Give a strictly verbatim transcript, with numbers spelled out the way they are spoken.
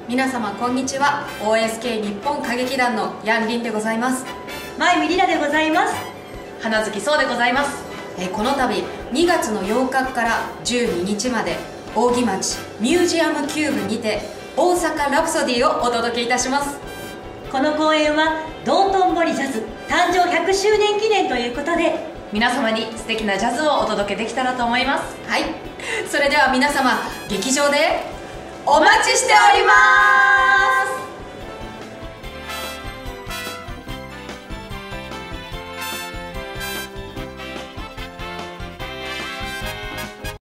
皆様こんにちは。 オーエスケー 日本歌劇団のヤンリンでございます。 前見りなでございます。 花月そうでございます。 えこの度にがつのようかからじゅうににちまで扇町ミュージアムキューブにて大阪ラプソディをお届けいたします。 この公演は道頓堀ジャズ誕生ひゃくしゅうねん記念ということで、 皆様に素敵なジャズをお届けできたらと思います。 はい、それでは皆様劇場でお待ちしております。